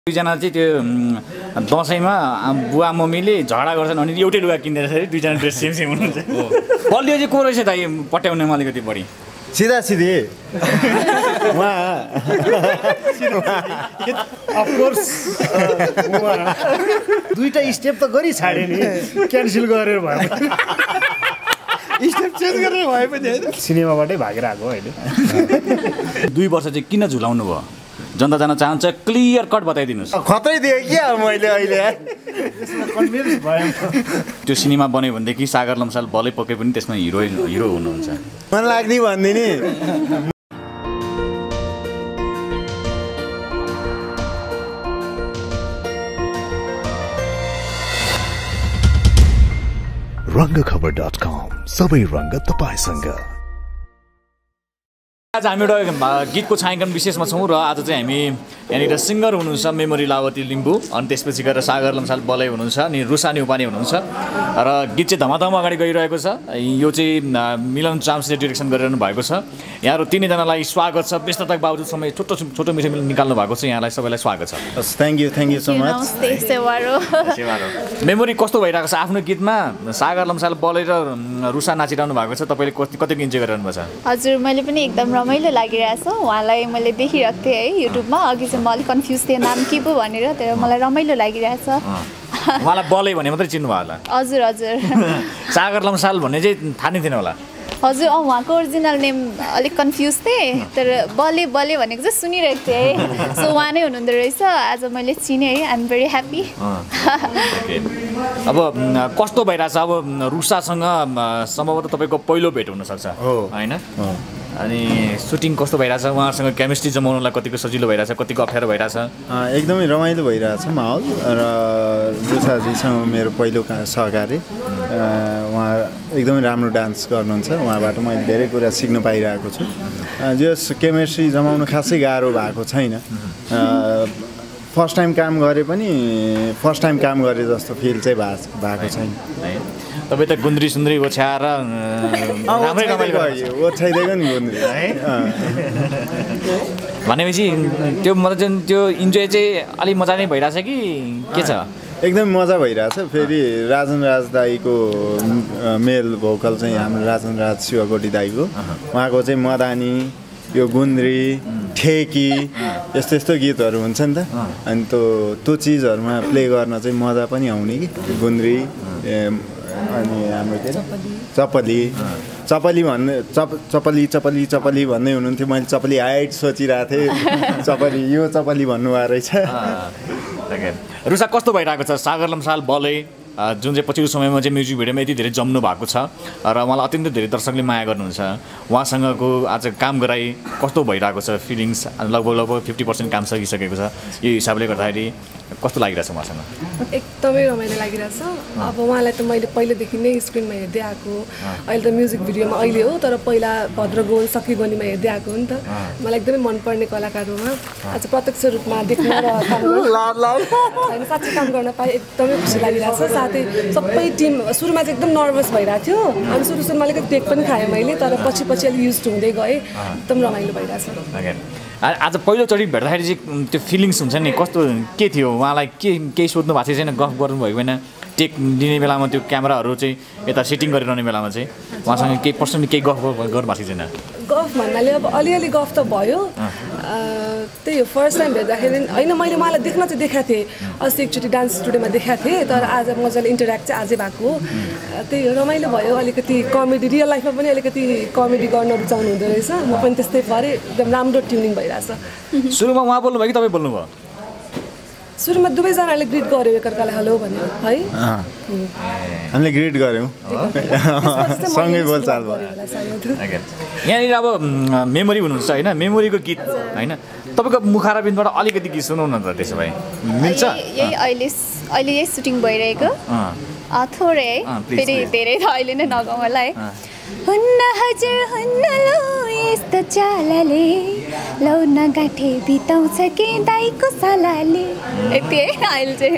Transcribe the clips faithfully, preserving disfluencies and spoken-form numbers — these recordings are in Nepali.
दुईजना चाहिँ त्यो दसैँमा बुवा मम्मीले झगडा गर्छन् अनि एउटै लुगा किन्दैछ दुईजना ड्रेस सेम सेम हुनुहुन्छ बलियो चाहिँ को रहेछ त पट्याउनेमा अलिकति बढी सिधा सिधी उहाँ अफकोर्स दुईटा स्टेप त गरी छाडे नि क्यान्सल गरेर भयो स्टेप चेन्ज गरेर भए पनि होइन सिनेमाबाटै भागेर आएको होइन दुई वर्ष चाहिँ किन झुलाउनु भयो जनता जान चाहन्छ क्लियर कट बताइदिनुहोस् खतरै दिएँ क्या मैले अहिले कन्भिन्स भयो त्यो सिनेमा बन्यो भनेदेखि सागर लम्साल बलै पके पनि त्यसमा हिरो हिरो हुनुहुन्छ मन लाग्ने भन्दिने रङ्गखबर डट कम सबै रङ्ग तपाईसँग आज हामी एउटा गीतको छायाङ्कन विशेषमा छौँ र आज चाहिँ हामी यहाँनिर सिङ्गर हुनुहुन्छ मेमोरी लावती लिम्बू अनि त्यसपछि गएर सागर लम्साल बलै हुनुहुन्छ अनि रुसा न्युपाने हुनुहुन्छ र गीत चाहिँ धमाधम अगाडि गइरहेको छ यो चाहिँ मिलन चाम्सले डिरेक्सन गरिरहनु भएको छ यहाँहरू तिनैजनालाई स्वागत छ व्यस्तताको बावजुद समय छोटो छोटो मिठो मिठो निकाल्नु भएको छ यहाँलाई सबैलाई स्वागत छ thank you thank you so much memory कस्तो भइरहेको छ आफ्नो गीतमा सागर लम्साल बलै र रुसा नाचिरहनु भएको छ तपाईँले कति कतिको इन्जोय गरिरहनु भएको छ हजुर मैले पनि एकदम रमाइलो लागिरहेछ उहाँलाई मैले देखिरहेको थिएँ है युट्युबमा अघि चाहिँ म अलिक कन्फ्युज थिएँ नाम के पो भनेर तर मलाई रमाइलो लागिरहेछ उहाँलाई बलै भने मात्रै चिन्नु भयो होला हजुर हजुर सागर लम्साल भन्ने चाहिँ थाहा नै थिएन होला हजुर अँ उहाँको ओरिजिनल नेम अलिक कन्फ्युज थिएँ तर बले बले भनेको चाहिँ सुनिरहेको थिएँ है सो उहाँ नै हुनुहुँदो रहेछ आज मैले चिनेँ है आइ एम भेरी ह्याप्पी अब कस्तो भइरहेछ अब रुसासँग सम्भवतः तपाईँको पहिलो भेट हुनसक्छ होइन अनि सुटिङ कस्तो भइरहेछ उहाँसँग केमिस्ट्री जमाउनलाई कतिको सजिलो भइरहेछ कतिको अप्ठ्यारो भइरहेछ एकदमै रमाइलो भइरहेछ माहौल र रुसाजीसँग मेरो पहिलो सहकारी उहाँ एकदमै राम्रो डान्स गर्नुहुन्छ उहाँबाट मैले धेरै कुरा सिक्न पाइरहेको छु जस केमिस्ट्री जमाउनु खासै गाह्रो भएको छैन फर्स्ट टाइम काम गरे पनि फर्स्ट टाइम काम गरे जस्तो फिल चाहिँ भएको छैन तपाईँ त गुन्द्री सुन्द्री ओछ्याएर राम्रै रमाइलो ओछ्याइदिएको नि गुन्द्री है भनेपछि त्यो मतलब चाहिँ त्यो इन्जोय चाहिँ अलिक मजा नै भइरहेछ कि के छ एकदम मजा भइरहेछ फेरि राजन राज दाईको मेल भोकल चाहिँ हाम्रो राजन राज शिवकोटी दाईको उहाँको चाहिँ मदानी यो गुन्द्री ठेकी यस्तो यस्तो गीतहरू हुन्छ नि त अनि त्यो त्यो चिजहरूमा प्ले गर्न चाहिँ मजा पनि आउने कि गुन्द्री अनि हाम्रो के चपली चपली भन्ने चप चपली चपली चपली भन्दै हुनुहुन्थ्यो मैले चपली हाइट सोचिरहेको थिएँ चपली यो चपली भन्नुभएको रहेछ रुसा कस्तो भइरहेको छ सागर लम्साल बलै जुन चाहिँ पछिल्लो समयमा चाहिँ म्युजिक भिडियोमा यति धेरै जम्नु भएको छ र उहाँलाई अत्यन्तै धेरै दर्शकले माया गर्नुहुन्छ उहाँसँगको आज काम गराइ कस्तो भइरहेको छ फिलिङ्स लगभग लगभग फिफ्टी पर्सेन्ट काम सकिसकेको छ यो हिसाबले गर्दाखेरि कस्तो लागिरहेछ उहाँसँग एकदमै रमाइलो लागिरहेछ अब उहाँलाई त मैले पहिलेदेखि नै स्क्रिनमा हेर्दै आएको अहिले त म्युजिक भिडियोमा अहिले हो तर पहिला भद्रगोल सखीगनीमा हेर्दै आएको हो नि त मलाई एकदमै मनपर्ने कलाकारहरूमा आज प्रत्यक्ष रूपमा देख्न र होइन साँच्चै काम गर्न पाएँ एकदमै खुसी लागिरहेछ साथै सबै टिम सुरुमा चाहिँ एकदम नर्भस भइरहेको थियो अनि सुरु सुरुमा अलिकति टेक पनि खाएँ मैले तर पछि पछि अलिक युज हुँदै गएँ एकदम रमाइलो भइरहेछ आज पहिलोचोटि भेट्दाखेरि चाहिँ त्यो फिलिङ्स हुन्छ नि कस्तो के थियो उहाँलाई के केही सोध्नु भएको छैन गफ गर्नुभएको होइन टेक लिने बेलामा त्यो क्यामेराहरू चाहिँ यता सेटिङ गरिरहने बेलामा चाहिँ उहाँसँग केही पर्सनली केही गफ गर्नु भएको छैन गफ भन्नाले अब अलिअलि गफ त भयो त्यही हो फर्स्ट टाइम भेट्दाखेरि होइन मैले उहाँलाई देख्न चाहिँ देखाएको थिएँ अस्ति एकचोटि डान्स स्टुडियोमा देखाएको थिएँ तर आज मजाले इन्टरेक्ट चाहिँ आजै भएको हो त्यही हो रमाइलो भयो अलिकति कमेडी रियल लाइफमा पनि अलिकति कमेडी गर्न रुचाउनु हुँदो रहेछ म पनि त्यस्तै परेँ एकदम राम्रो ट्युनिङ भइरहेछ सुरुमा उहाँ बोल्नुभयो कि तपाईँ बोल्नुभयो सुरुमा दुवैजनाले ग्रिट गऱ्यो एकअर्कालाई हेलो भन्यो है हामीले ग्रिट गऱ्यौँ सँगै बोलचाल भयो यहाँनिर अब मेमोरी हुनुहुन्छ होइन मेमोरीको गीत होइन तपाईँको मुखारबिन्दबाट अलिकति गीत सुनाउनु न त त्यसो भए मिल्छ यही अहिले अहिले यही सुटिङ भइरहेको थोरै है फेरि धेरै त अहिले नै नगाउँ होला है हुन्न हजुर हुन्न लो यस्तो चालले लौन गाँठे बिताउँछ कि दाइको सलाले यति है अहिले चाहिँ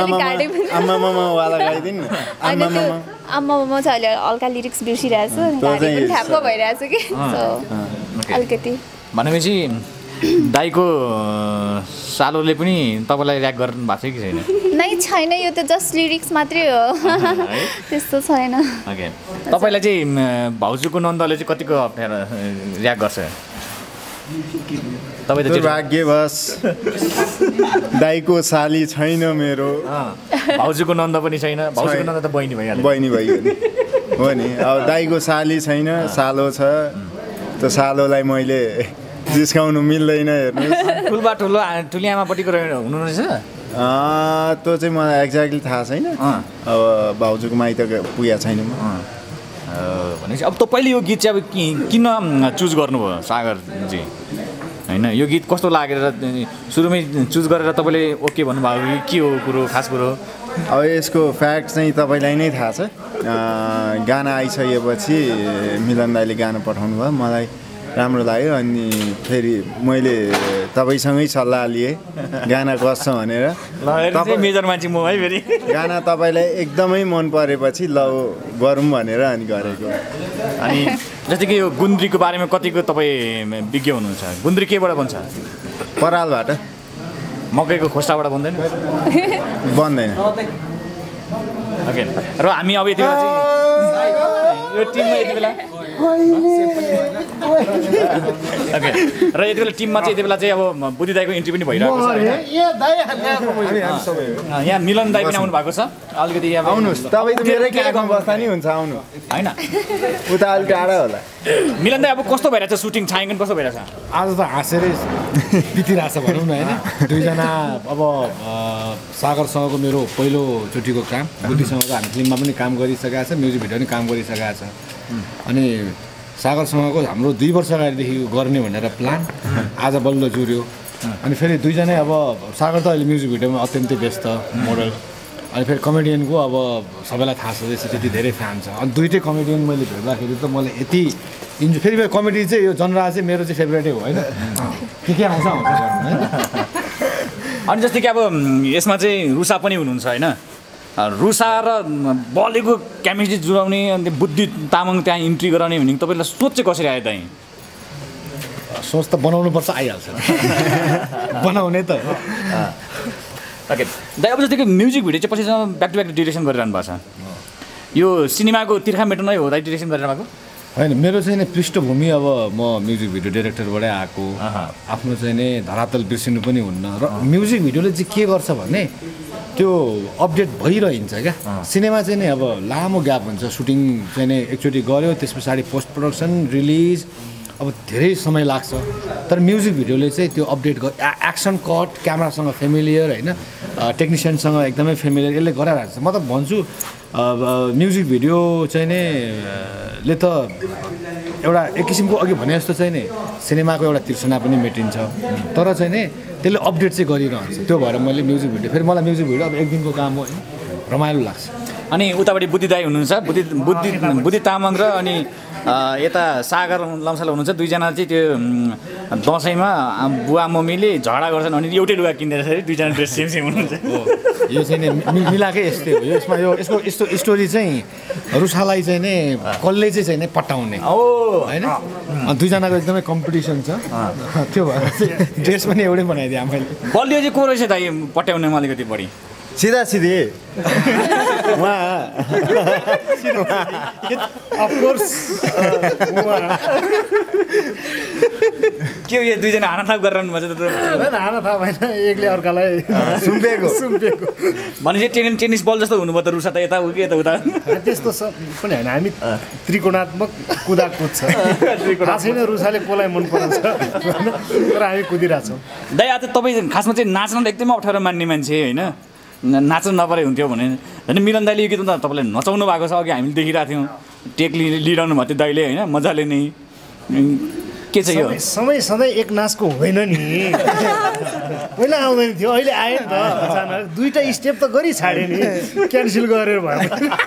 आम्मा मामा चाहिँ अहिले हल्का लिरिक्स बिर्सिरहेको छु गाडी पनि ठ्याप्प भइरहेको छु कि अलिकति भनेपछि दाइको सालोले पनि तपाईँलाई ऱ्याक गर्नु भएको छ कि छैन? नै छैन, यो त जस्ट लिरिक्स मात्रै हो, त्यस्तो छैन। ओके, तपाईँलाई चाहिँ भाउजूको नन्दले चाहिँ कतिको अप्ठ्यारो ऱ्याक गर्छ? तपाईँ त भाग्यवश दाइको साली छैन मेरो, भाउजूको नन्द पनि छैन। भाउजूको नन्द त बहिनी भइहाल्यो, बहिनी भइगयो नि हो नि। अब दाइको साली छैन, सालो छ। त्यो सालोलाई मैले जिस्काउनु मिल्दैन। हेर्नुहोस्, ठुल्बा ठुलो ठुली आमापट्टिको हुनु रहेछ। त्यो चाहिँ मलाई एक्ज्याक्टली थाहा छैन। अब भाउजूको माइत पुगेको छैन म। भनेपछि अब तपाईँले यो गीत चाहिँ अब किन चुज गर्नुभयो सागरजी होइन? यो गीत कस्तो लागेर सुरुमै चुज गरेर तपाईँले ओके भन्नुभयो कि के हो कुरो, खास कुरो? अब यसको फ्याक्ट चाहिँ तपाईँलाई नै थाहा छ। गाना आइसकेपछि मिलन दाइले गाना पठाउनु भयो, मलाई राम्रो लाग्यो। अनि फेरि मैले तपाईँसँगै सल्लाह लिएँ गाना कस्तो भनेर। मेजर मान्छे म है फेरि गाना तपाईँलाई एकदमै मन परेपछि ल गरौँ भनेर अनि गरेको। अनि जस्तै कि यो गुन्द्रीको बारेमा कतिको तपाईँ विज्ञ हुनुहुन्छ? गुन्द्री केबाट बन्छ? परालबाट। मकैको खोस्टाबाट बन्दैन? बन्दैन। ओके, र हामी अब यति बेला चाहिँ यो टिममा यति बेला ओके, र यति बेला टिममा चाहिँ यति बेला चाहिँ अब बुद्धि दाइको इन्ट्री पनि भइरहेको छ। यहाँ मिलन दाइ पनि आउनु भएको छ। अलिकति यहाँ आउनुहोस्, तपाईँ त मेरै क्याकमा बस्दा नि हुन्छ, आउनु होइन? उता अलिक टाढा होला। मिलन दाइ अब कस्तो भइरहेछ सुटिङ? छायाङ्कन कस्तो भइरहेछ? आज त हाँसेरै बितिरहेछ भनौँ न होइन। दुईजना अब सागरसँगको मेरो पहिलोचोटिको काम, बुद्धिसँगको हामी फिल्ममा पनि काम गरिसकेका छ, म्युजिक भिडियो पनि काम गरिसकेका छ। अनि सागरसँगको हाम्रो दुई वर्ष अगाडिदेखि गर्ने भनेर प्लान आज बल्ल जुर्यो। अनि फेरि दुईजनै अब सागर त अहिले म्युजिक भिडियोमा अत्यन्तै व्यस्त मोडल, अनि फेरि कमेडियनको अब सबैलाई थाहा छ त्यति धेरै फ्यान छ। अनि दुइटै कमेडियन मैले भेट्दाखेरि त मलाई यति इन्जोय, फेरि कमेडी चाहिँ यो जनरा चाहिँ मेरो चाहिँ फेभरेटै हो होइन। के के आउँछ आउँछ होइन। अनि जस्तै कि अब यसमा चाहिँ रुसा पनि हुनुहुन्छ होइन? रुसा र बलेको केमिस्ट्री जुराउने, अनि बुद्धि तामाङ त्यहाँ इन्ट्री गराउने भने तपाईँलाई सोच चाहिँ कसरी आयो दाइ? सोच त बनाउनुपर्छ, आइहाल्छ बनाउने त। ओके दाइ, अब जस्तै कि म्युजिक भिडियो चाहिँ पछिसम्म ब्याक टु ब्याक डिरेक्सन गरिरहनु भएको छ। यो सिनेमाको तिर्खा मेटो नै हो दाइ डिरेक्सन गरेर भएको? होइन, मेरो चाहिँ नि पृष्ठभूमि अब म म्युजिक भिडियो डिरेक्टरबाटै आएको, आफ्नो चाहिँ नि धरातल बिर्सिनु पनि हुन्न। र म्युजिक भिडियोले चाहिँ के गर्छ भने त्यो अपडेट भइरहन्छ क्या। सिनेमा चाहिँ नि अब लामो ग्याप हुन्छ, सुटिङ चाहिँ नि एकचोटि गऱ्यो, त्यस पछाडि पोस्ट प्रोडक्सन, रिलिज, अब धेरै समय लाग्छ। तर म्युजिक भिडियोले चाहिँ त्यो अपडेट गर, एक्सन कट, क्यामेरासँग फेमिलियर होइन, टेक्निसियनसँग एकदमै फेमिलियर, यसले गराइरहेको छ। म त भन्छु म्युजिक भिडियो चाहिँ नि ले त एउटा एक किसिमको अघि भने जस्तो चाहिँ नि सिनेमाको एउटा तिर्सना पनि मेटिन्छ, तर चाहिँ नि त्यसले अपडेट चाहिँ गरिरहन्छ। त्यो भएर मैले म्युजिक भिडियो, फेरि मलाई म्युजिक भिडियो अब एक दिनको काम हो, रमाइलो लाग्छ। अनि उतापट्टि बुद्धि दाइ हुनुहुन्छ, बुद्धि बुद्धि बुद्धि तामाङ र अनि यता सागर लम्साल हुनुहुन्छ। दुईजना चाहिँ त्यो दसैँमा बुवा मम्मीले झगडा गर्छन् अनि एउटै लुगा किन्दैछ, दुईजना ड्रेस सेम सेम हुनुहुन्छ। यो चाहिँ नि मिलाएकै यस्तै हो। यसमा यो यसको यस्तो स्टोरी चाहिँ रुसालाई चाहिँ नि कसले चाहिँ चाहिँ नि पटाउने हो होइन, दुईजनाको एकदमै कम्पिटिसन छ। त्यो भएर ड्रेस पनि एउटै बनाइदिएँ मैले। बलियो चाहिँ को रहेछ दाइ पट्याउने अलिकति बढी? सिधा सिधी उहाँ अफकोर्स के हो यो दुईजना हानाथाप गरिरहनु भएको छ? हाना थाहा भएन, एकले अर्कालाई सुम्पेको सुम्पेको भनेपछि टेनिस टेनिस बल जस्तो हुनुभयो त रुसा त यता हो कि यता उता? त्यस्तो सब पनि होइन, हामी त्रिकोणात्मक कुदाकुद छ। थाहा छैन रुसाले कसलाई मन पराउँछ, तर हामी कुदिरहेछौँ। दाइ आज तपाईँ खासमा चाहिँ नाच्न एकदमै अप्ठ्यारो मान्ने मान्छे होइन, नाच्नु नपरे हुन्थ्यो भने झन् मिलन दाइले यो गीत त तपाईँले नचाउनु भएको छ, अघि हामीले देखिरहेको थियौँ, टेक लिइरहनु भएको थियो दाइले होइन, मजाले नै। के छ यो? समय सधैँ एक नाचको हुँदैन नि, पहिला आउँदैन थियो, अहिले आयो नि त अचानक। दुईवटा स्टेप त गरी छाडे नि, क्यान्सल गरेर भयो,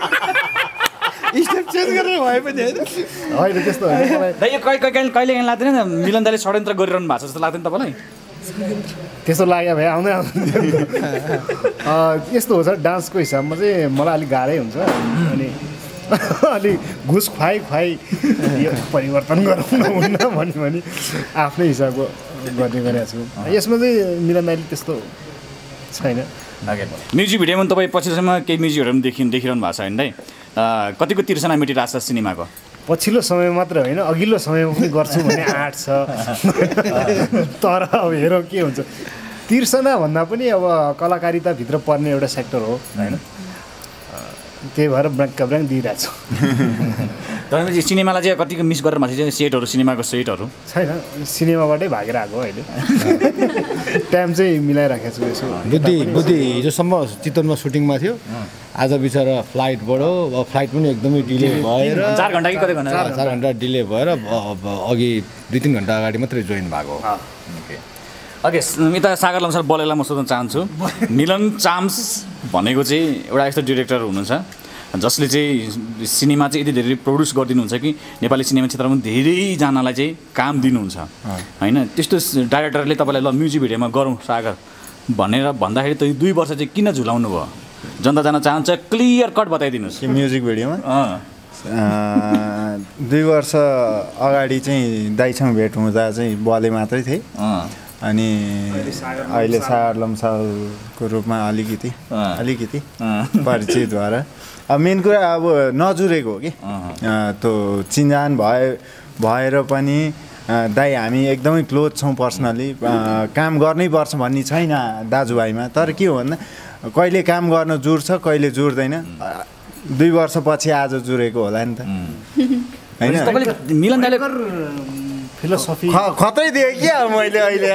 स्टेप चेन्ज गरेर भए पनि होइन। होइन त्यस्तो होइन। दाइ यो कहिले कहिले कहिले काहीँ लाग्दैन मिलन दाइले षड्यन्त्र गरिरहनु भएको छ जस्तो लाग्दैन तपाईँलाई? त्यस्तो लाग्यो भए आउँदै आउँदैन। यस्तो हो सर, डान्सको हिसाबमा चाहिँ मलाई अलिक गाह्रै हुन्छ। अनि अलिक घुस खुवाई खुवाई यो परिवर्तन गरौँ न हुन्न भन्यो भने आफ्नै हिसाबको गर्ने गरेको छु यसमा चाहिँ मिलन दाइले त्यस्तो छैन म्युजिक भिडियोमा तपाईँ पछिसम्म केही म्युजिकहरू पनि देखि देखिरहनु भएको छ होइन दाइ कतिको तिर्सना मेटिरहेको छ सिनेमाको पछिल्लो समय मात्र होइन अघिल्लो समयमा पनि गर्छु भन्ने आँट छ तर अब हेरौँ के हुन्छ तिर्सना भन्दा पनि अब कलाकारिताभित्र पर्ने एउटा सेक्टर हो होइन त्यही भएर ब्राङ्क ब्राङ्क दिइरहेको छु तपाईँपछि सिनेमालाई चाहिँ कतिको मिस गरेर माथि चाहिँ सेटहरू सिनेमाको सेटहरू छैन सिनेमाबाटै भागेर आएको अहिले टाइम चाहिँ मिलाइराखेको छु यसो बुद्धि बुद्धि हिजोसम्म चितवनमा सुटिङमा थियो आज बिचरा फ्लाइटबाट अब फ्लाइट पनि एकदमै डिले भएर चार घन्टा कि कति घन्टा चार घन्टा डिले भएर अघि दुई तिन घन्टा अगाडि मात्रै जोइन भएको हो ओके यता सागर लम्साल बलेलाई म सोध्न चाहन्छु मिलन चाम्स भनेको चाहिँ एउटा यस्तो डिरेक्टर हुनुहुन्छ जसले चाहिँ सिनेमा चाहिँ यति धेरै प्रड्युस गरिदिनुहुन्छ कि नेपाली सिनेमा क्षेत्रमा धेरैजनालाई चाहिँ काम दिनुहुन्छ होइन त्यस्तो डाइरेक्टरले तपाईँलाई ल म्युजिक भिडियोमा गरौँ सागर भनेर भन्दाखेरि त दुई वर्ष चाहिँ किन झुलाउनु भयो जनता जान चाहन्छ क्लियर कट बताइदिनुहोस् म्युजिक भिडियोमा दुई वर्ष अगाडि चाहिँ दाइसँग भेट हुँदा चाहिँ बले मात्रै थिएँ अनि अहिले सागर लम्सालको रूपमा अलिकति अलिकति परिचित भएर अब मेन कुरा अब नजुरेको हो कि त्यो चिन्जान भए भएर पनि दाइ हामी एकदमै क्लोज छौँ पर्सनली काम गर्नै पर्छ भन्ने छैन दाजुभाइमा तर के हो भन्दा कहिले काम गर्न जुर्छ कहिले जुर्दैन दुई वर्षपछि आज जुरेको होला नि त होइन मिलन दाइले फिलोसफी खतरै दिएँ क्या मैले अहिले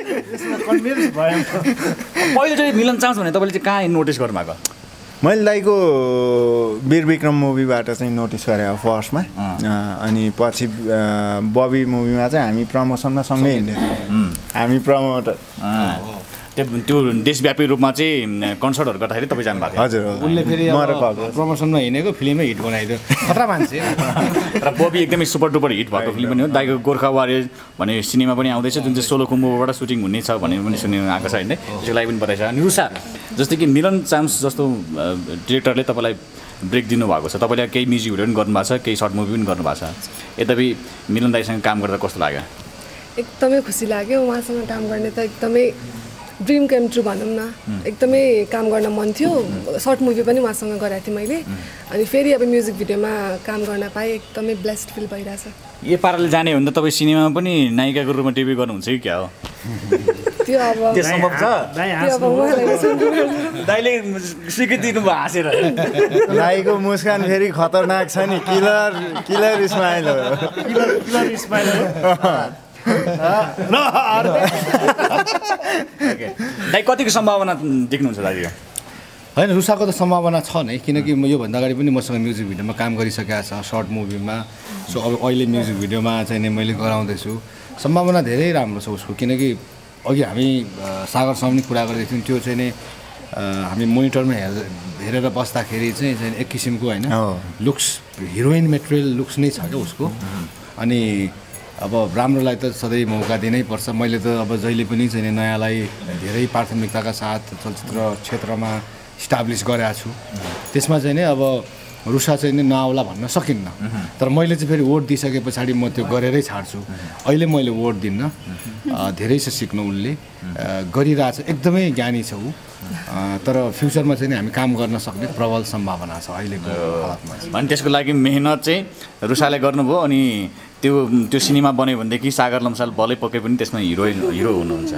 पहिलो चाहिँ मिलन चान्स भने तपाईँले चाहिँ कहाँ नोटिस गर्नुभएको मैले दाइको वीर विक्रम मुभीबाट चाहिँ नोटिस गरेँ फर्स्टमा अनि पछि बबी मुभीमा चाहिँ हामी प्रमोसनमा सँगै हिँड्ने हामी प्रमोटर त्यो त्यो देशव्यापी रूपमा चाहिँ कन्सर्टहरू गर्दाखेरि तपाईँ जानुभएको थियो हजुर उसले फेरि प्रमोसनमा हिँडेको फिल्मै हिट बनाइदियो खतरा मान्छे र बबी एकदमै सुपर डुपर हिट भएको फिल्म पनि हो दाइको गोर्खा वारियर भन्ने सिनेमा पनि आउँदैछ जुन चाहिँ सोलो कुम्बोबाट सुटिङ हुने छ भन्ने पनि सुन्नु आएको छ होइन त्यसको लागि पनि बताइछ अनि रुसा जस्तै कि मिलन चाम्स जस्तो डिरेक्टरले तपाईँलाई ब्रेक दिनुभएको छ तपाईँले केही म्युजिक भिडियो पनि गर्नुभएको छ केही सर्ट मुभी पनि गर्नुभएको छ यद्यपि मिलन दाइसँग काम गर्दा कस्तो लाग्यो एकदमै खुसी लाग्यो उहाँसँग काम गर्ने त एकदमै ड्रिम केम ट्रु भनौँ न एकदमै काम गर्न मन थियो सर्ट मुभी पनि उहाँसँग गराएको थिएँ मैले अनि फेरि अब म्युजिक भिडियोमा काम गर्न पाएँ एकदमै ब्लेस्ड फिल भइरहेछ यो पाराले जाने हो भने त तपाईँ सिनेमामा पनि नायिकाको रूपमा डेब्यु गर्नुहुन्छ कि क्या हो त्यो अब त्यो सम्भव छ त्यो अब उहाँलाई दाइले स्वीकृति दिनुभयो हाँसेर दाइको मुस्कान फेरि खतरनाक छ नि किलर किलर स्माइल हो किलर किलर स्माइल दाइ कतिको सम्भावना देख्नुहुन्छ दाइ होइन रुसाको त सम्भावना छ नै किनकि म योभन्दा अगाडि पनि मसँग म्युजिक भिडियोमा काम गरिसकेको छ सर्ट मुभीमा सो अब अहिले म्युजिक भिडियोमा चाहिँ नि मैले गराउँदैछु सम्भावना धेरै राम्रो छ उसको किनकि अघि हामी सागरसँग पनि कुरा गर्दै थियौँ त्यो चाहिँ नि हामी मोनिटरमा हेर हेरेर बस्दाखेरि चाहिँ चाहिँ एक किसिमको होइन लुक्स हिरोइन मेटेरियल लुक्स नै छ क्या उसको अनि अब राम्रोलाई त सधैँ मौका दिनै पर्छ मैले त अब जहिले पनि चाहिँ नयाँलाई धेरै प्राथमिकताका साथ चलचित्र क्षेत्रमा इस्टाब्लिस गरेको छु त्यसमा चाहिँ नि अब रुसा चाहिँ नि नआउला भन्न सकिन्न तर मैले चाहिँ फेरि वोट दिइसके पछाडि म त्यो गरेरै छाड्छु अहिले मैले वोट दिन्न धेरै छ सिक्नु उसले गरिरहेछ एकदमै ज्ञानी छ ऊ तर फ्युचरमा चाहिँ नि हामी काम गर्न सक्ने प्रबल सम्भावना छ अहिलेको हालतमा अनि त्यसको लागि मेहनत चाहिँ रुसाले गर्नुभयो अनि त्यो त्यो सिनेमा बन्यो भनेदेखि सागर लम्साल बलै पके पनि त्यसमा हिरो हिरो हुनुहुन्छ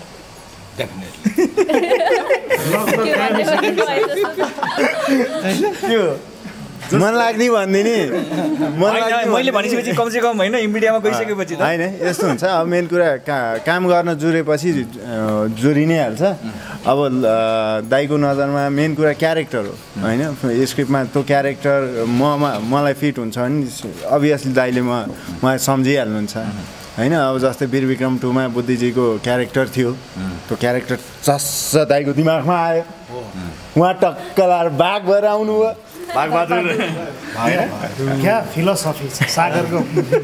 मन लाग्ने भनिदिने मैले भनिसकेपछि कमसेकम होइन मिडियामा गइसकेपछि त होइन यस्तो हुन्छ अब मेन कुरा का काम गर्न जुरेपछि जुरि नै हाल्छ अब दाइको नजरमा मेन कुरा क्यारेक्टर हो होइन स्क्रिप्टमा त्यो क्यारेक्टर ममा मलाई फिट हुन्छ भने अभियसली दाइले म मलाई सम्झिहाल्नुहुन्छ होइन अब जस्तै वीर विक्रम टूमा बुद्धिजीको क्यारेक्टर थियो त्यो क्यारेक्टर चस्स दाइको दिमागमा आयो उहाँ टक्क लाएर बाघ भएर आउनुभयो बाघबहादुर क्या फिलोसफी छ सागरको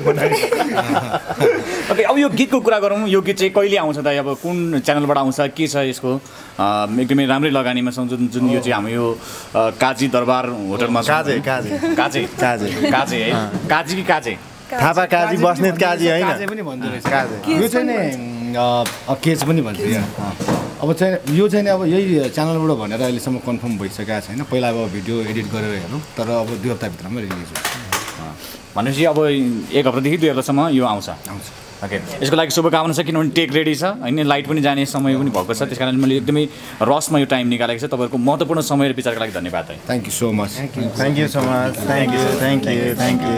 ओके अब यो गीतको कुरा गरौँ यो गीत चाहिँ कहिले आउँछ त अब कुन च्यानलबाट आउँछ के छ यसको एकदमै राम्रै लगानीमा छ जुन जुन यो चाहिँ हाम्रो यो काजी दरबार होटलमा काजे काजे काजे काजे काजे है काजी कि काजे थापा काजी बस्नेत काजी होइन काजे पनि भन्दो रहेछ काजे यो चाहिँ नि अब केच पनि भन्छ यहाँ अब चाहिँ यो चाहिँ अब यही च्यानलबाट भनेर अहिलेसम्म कन्फर्म भइसकेको छैन पहिला अब भिडियो एडिट गरेर हेरौँ तर अब दुई हप्ताभित्रमा रिलिज हुन्छ भनेपछि अब एक हप्तादेखि दुई हप्तासम्म यो आउँछ आउँछ ओके यसको लागि शुभकामना छ किनभने टेक रेडी छ होइन लाइट पनि जाने समय पनि भएको छ त्यस कारण मैले एकदमै रसमा यो टाइम निकालेको छ तपाईँहरूको महत्त्वपूर्ण समय र विचारको लागि धन्यवाद है thank you so much thank you so much thank you thank you thank you